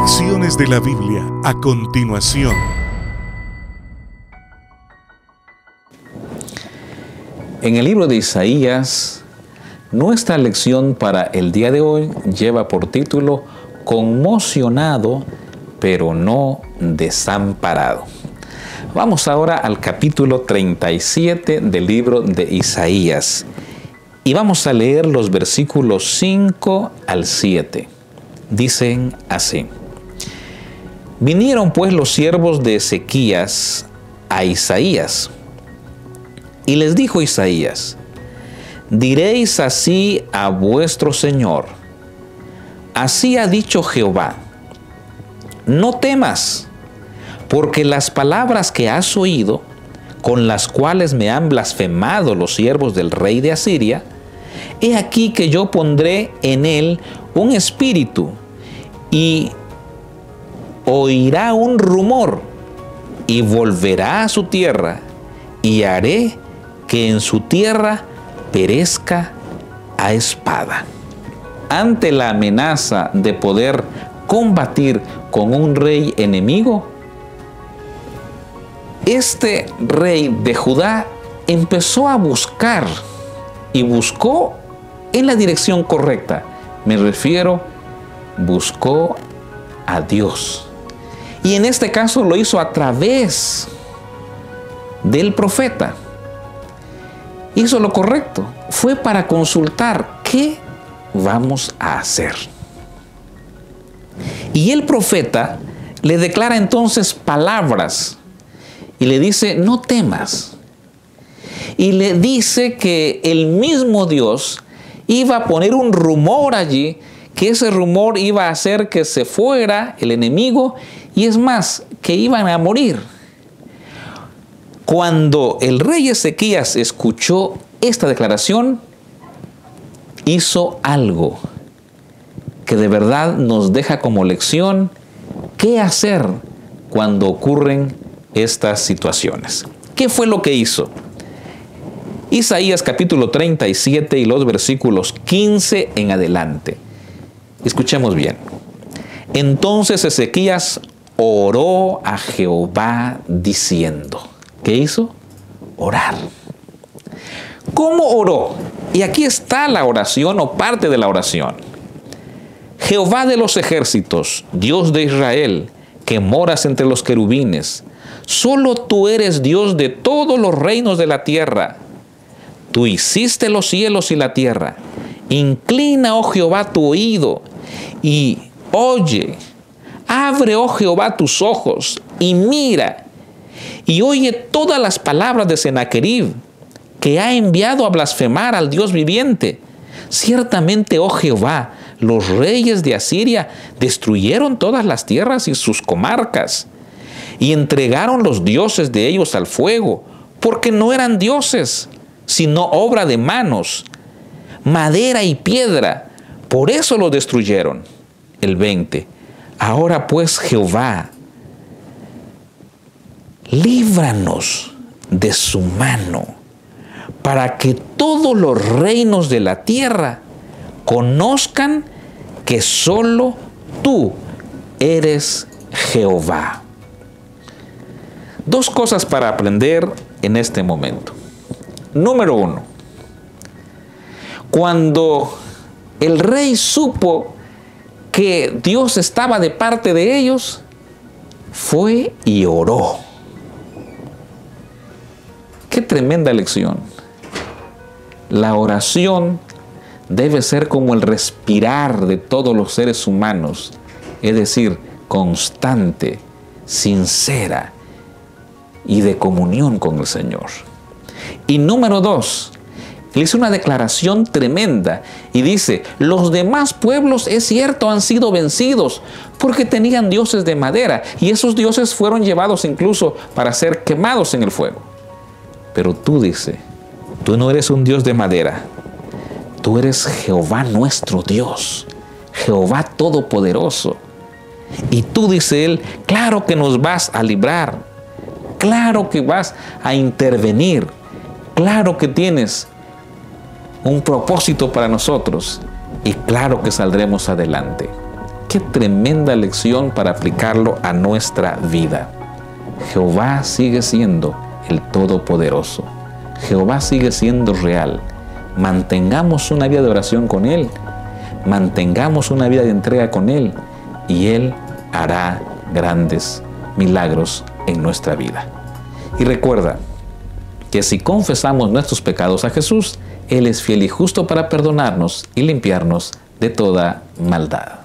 Lecciones de la Biblia a continuación. En el libro de Isaías, nuestra lección para el día de hoy lleva por título Conmocionado, pero no desamparado. Vamos ahora al capítulo 37 del libro de Isaías y vamos a leer los versículos 5 al 7. Dicen así: Vinieron pues los siervos de Ezequías a Isaías, y les dijo Isaías: diréis así a vuestro Señor: así ha dicho Jehová, no temas, porque las palabras que has oído, con las cuales me han blasfemado los siervos del rey de Asiria, he aquí que yo pondré en él un espíritu, y oirá un rumor, y volverá a su tierra, y haré que en su tierra perezca a espada. Ante la amenaza de poder combatir con un rey enemigo, este rey de Judá empezó a buscar y buscó en la dirección correcta. Me refiero, buscó a Dios. Y en este caso lo hizo a través del profeta. Hizo lo correcto. Fue para consultar qué vamos a hacer. Y el profeta le declara entonces palabras y le dice: no temas. Y le dice que el mismo Dios iba a poner un rumor allí, que ese rumor iba a hacer que se fuera el enemigo, y es más, que iban a morir. Cuando el rey Ezequías escuchó esta declaración, hizo algo que de verdad nos deja como lección qué hacer cuando ocurren estas situaciones. ¿Qué fue lo que hizo? Isaías capítulo 37 y los versículos 15 en adelante. Escuchemos bien. Entonces Ezequías oró a Jehová diciendo. ¿Qué hizo? Orar. ¿Cómo oró? Y aquí está la oración o parte de la oración. Jehová de los ejércitos, Dios de Israel, que moras entre los querubines, solo tú eres Dios de todos los reinos de la tierra. Tú hiciste los cielos y la tierra. Inclina, oh Jehová, tu oído y oye. Abre, oh Jehová, tus ojos y mira. Y oye todas las palabras de Sennacherib, que ha enviado a blasfemar al Dios viviente. Ciertamente, oh Jehová, los reyes de Asiria destruyeron todas las tierras y sus comarcas, y entregaron los dioses de ellos al fuego, porque no eran dioses, sino obra de manos, madera y piedra. Por eso lo destruyeron. El 20. Ahora pues, Jehová, líbranos de su mano, para que todos los reinos de la tierra conozcan que solo tú eres Jehová. Dos cosas para aprender en este momento. Número 1. Cuando el rey supo que Dios estaba de parte de ellos, fue y oró. ¡Qué tremenda lección! La oración debe ser como el respirar de todos los seres humanos, es decir, constante, sincera y de comunión con el Señor. Y número 2, le hizo una declaración tremenda y dice: los demás pueblos, es cierto, han sido vencidos porque tenían dioses de madera, y esos dioses fueron llevados incluso para ser quemados en el fuego. Pero tú, dice, tú no eres un Dios de madera, tú eres Jehová nuestro Dios, Jehová Todopoderoso. Y tú, dice él, claro que nos vas a librar, claro que vas a intervenir, claro que tienes un propósito para nosotros y claro que saldremos adelante. Qué tremenda lección para aplicarlo a nuestra vida. Jehová sigue siendo el Todopoderoso. Jehová sigue siendo real. Mantengamos una vida de oración con Él. Mantengamos una vida de entrega con Él. Y Él hará grandes milagros en nuestra vida. Y recuerda que si confesamos nuestros pecados a Jesús, Él es fiel y justo para perdonarnos y limpiarnos de toda maldad.